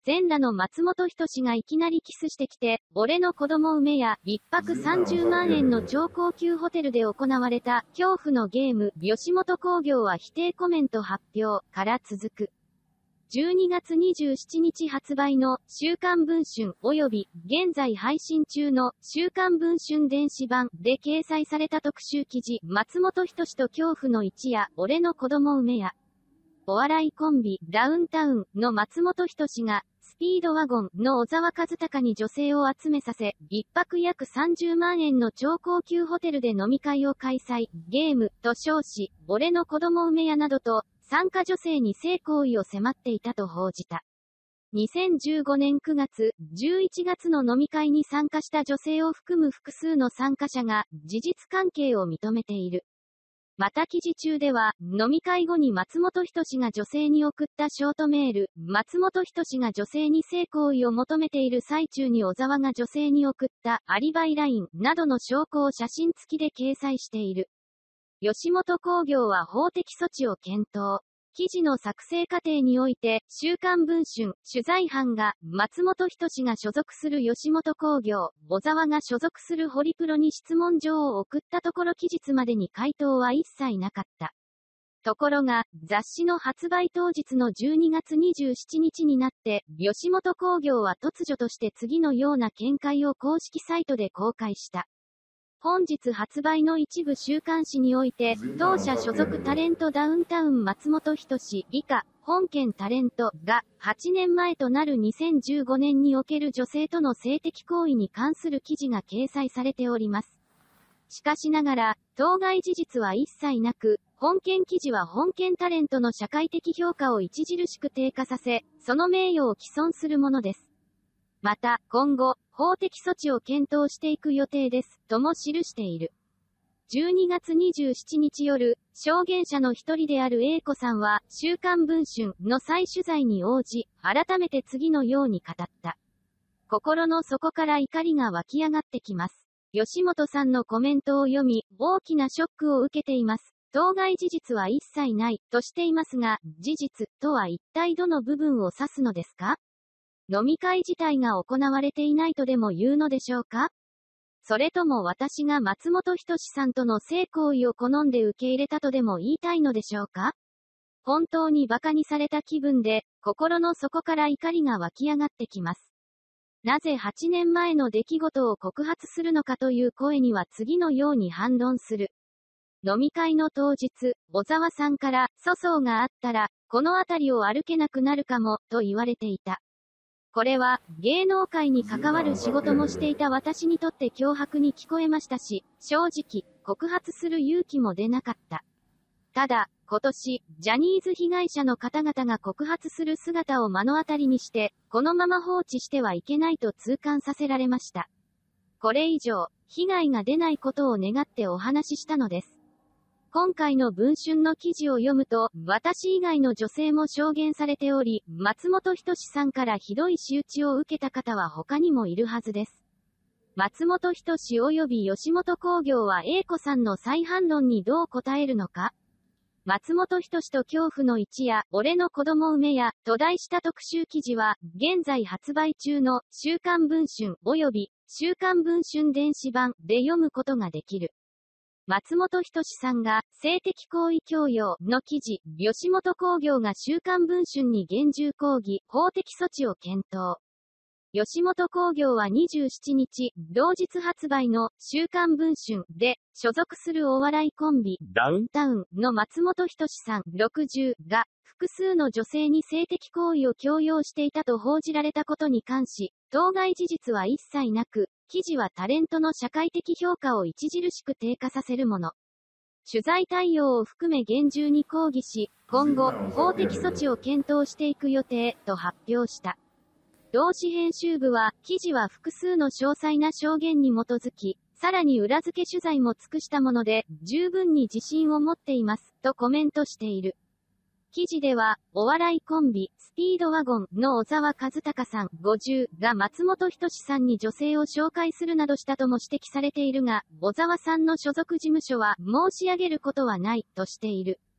全裸の松本人志がいきなりキスしてきて、俺の子供産めや、一泊30万円の超高級ホテルで行われた、恐怖のゲーム、吉本興業は否定コメント発表、から続く。12月27日発売の週刊文春及び現在配信中の週刊文春電子版で掲載された特集記事、松本人志と恐怖の一夜、俺の子供産めや。お笑いコンビ、ダウンタウンの松本人志が、スピードワゴンの小沢一敬に女性を集めさせ、一泊約30万円の超高級ホテルで飲み会を開催、ゲームと称し、俺の子供産めやなどと、参加女性に性行為を迫っていたと報じた。2015年9月、11月の飲み会に参加した女性を含む複数の参加者が、事実関係を認めている。また記事中では、飲み会後に松本人志が女性に送ったショートメール、松本人志が女性に性行為を求めている最中に小沢が女性に送ったアリバイラインなどの証拠を写真付きで掲載している。吉本興業は法的措置を検討。記事の作成過程において、週刊文春、取材班が、松本人志が所属する吉本興業、小沢が所属するホリプロに質問状を送ったところ期日までに回答は一切なかった。ところが、雑誌の発売当日の12月27日になって、吉本興業は突如として次のような見解を公式サイトで公開した。本日発売の一部週刊誌において、当社所属タレントダウンタウン松本人志以下、本件タレントが、8年前となる2015年における女性との性的行為に関する記事が掲載されております。しかしながら、当該事実は一切なく、本件記事は本件タレントの社会的評価を著しく低下させ、その名誉を毀損するものです。また、今後、法的措置を検討していく予定です、とも記している。12月27日夜、証言者の一人である A 子さんは、週刊文春の再取材に応じ、改めて次のように語った。心の底から怒りが湧き上がってきます。吉本さんのコメントを読み、大きなショックを受けています。当該事実は一切ない、としていますが、事実とは一体どの部分を指すのですか？飲み会自体が行われていないとでも言うのでしょうか？それとも私が松本人志さんとの性行為を好んで受け入れたとでも言いたいのでしょうか？本当に馬鹿にされた気分で、心の底から怒りが湧き上がってきます。なぜ8年前の出来事を告発するのかという声には次のように反論する。飲み会の当日、小沢さんから、粗相があったら、この辺りを歩けなくなるかも、と言われていた。これは、芸能界に関わる仕事もしていた私にとって脅迫に聞こえましたし、正直、告発する勇気も出なかった。ただ、今年、ジャニーズ被害者の方々が告発する姿を目の当たりにして、このまま放置してはいけないと痛感させられました。これ以上、被害が出ないことを願ってお話ししたのです。今回の文春の記事を読むと、私以外の女性も証言されており、松本人志さんからひどい仕打ちを受けた方は他にもいるはずです。松本人志及び吉本興業は A 子さんの再反論にどう答えるのか？松本人志と恐怖の一夜、俺の子供産めや、と題した特集記事は、現在発売中の週刊文春及び週刊文春電子版で読むことができる。松本人志さんが性的行為強要の記事、吉本興業が週刊文春に厳重抗議、法的措置を検討。吉本興業は27日、同日発売の週刊文春で、所属するお笑いコンビ、ダウンタウンの松本人志さん60が、複数の女性に性的行為を強要していたと報じられたことに関し、当該事実は一切なく、記事はタレントの社会的評価を著しく低下させるもの。取材対応を含め厳重に抗議し、今後、法的措置を検討していく予定、と発表した。同誌編集部は、記事は複数の詳細な証言に基づき、さらに裏付け取材も尽くしたもので、十分に自信を持っています、とコメントしている。記事では、お笑いコンビ、スピードワゴンの小沢一敬さん50が松本人志さんに女性を紹介するなどしたとも指摘されているが、小沢さんの所属事務所は申し上げることはない、としている。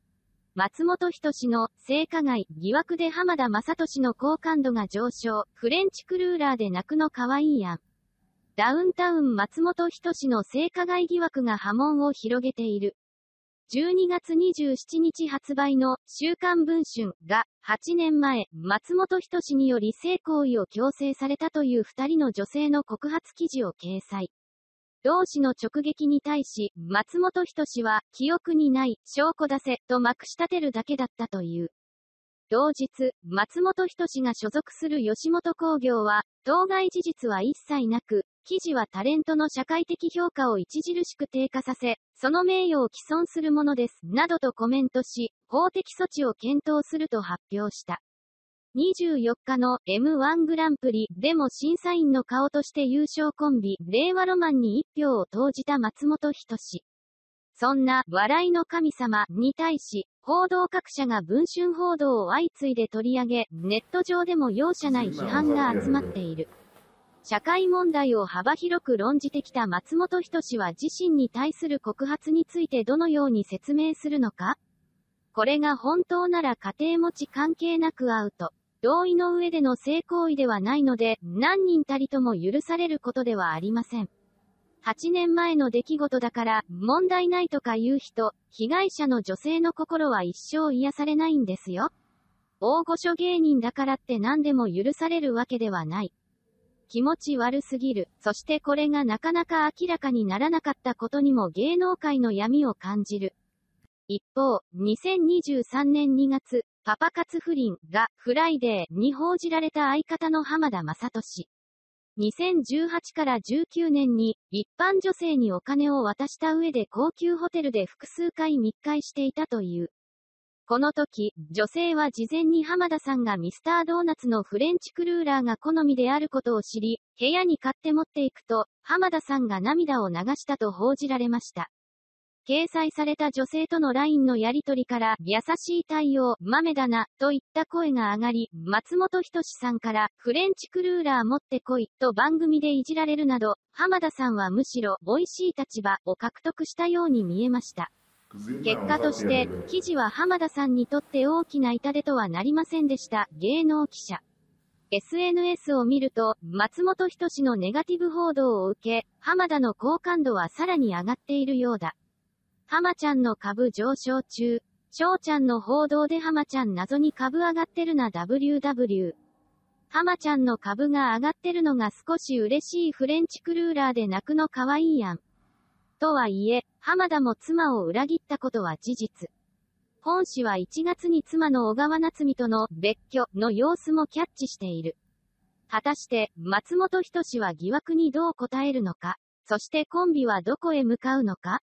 松本人志の性加害疑惑で浜田雅俊の好感度が上昇。フレンチクルーラーで泣くの可愛いやん。ダウンタウン松本人志の性加害疑惑が波紋を広げている。12月27日発売の週刊文春が8年前、松本人志により性行為を強制されたという2人の女性の告発記事を掲載。同氏の直撃に対し、松本人志は、記憶にない、証拠出せ、とまくし立てるだけだったという。同日、松本人志が所属する吉本興業は、当該事実は一切なく、記事はタレントの社会的評価を著しく低下させ、その名誉を毀損するものです、などとコメントし、法的措置を検討すると発表した。24日の M1 グランプリでも審査員の顔として優勝コンビ、令和ロマンに1票を投じた松本人志。そんな、笑いの神様に対し、報道各社が文春報道を相次いで取り上げ、ネット上でも容赦ない批判が集まっている。社会問題を幅広く論じてきた松本人志は自身に対する告発についてどのように説明するのか？これが本当なら家庭持ち関係なくアウト。同意の上での性行為ではないので、何人たりとも許されることではありません。8年前の出来事だから、問題ないとか言う人、被害者の女性の心は一生癒されないんですよ。大御所芸人だからって何でも許されるわけではない。気持ち悪すぎる。そしてこれがなかなか明らかにならなかったことにも芸能界の闇を感じる。一方、2023年2月、パパ活不倫がフライデーに報じられた相方の浜田雅俊。2018から19年に一般女性にお金を渡した上で高級ホテルで複数回密会していたという。この時、女性は事前に浜田さんがミスタードーナツのフレンチクルーラーが好みであることを知り、部屋に買って持っていくと、浜田さんが涙を流したと報じられました。掲載された女性との LINE のやり取りから、優しい対応、豆だな、といった声が上がり、松本人志さんから、フレンチクルーラー持ってこい、と番組でいじられるなど、浜田さんはむしろ、美味しい立場を獲得したように見えました。結果として、記事は浜田さんにとって大きな痛手とはなりませんでした。芸能記者。SNS を見ると、松本人志のネガティブ報道を受け、浜田の好感度はさらに上がっているようだ。浜ちゃんの株上昇中。翔ちゃんの報道で浜ちゃん謎に株上がってるな WW。浜ちゃんの株が上がってるのが少し嬉しいフレンチクルーラーで泣くの可愛いやん。とはいえ、浜田も妻を裏切ったことは事実。本誌は1月に妻の小川夏美との別居の様子もキャッチしている。果たして、松本人志は疑惑にどう答えるのか、そしてコンビはどこへ向かうのか。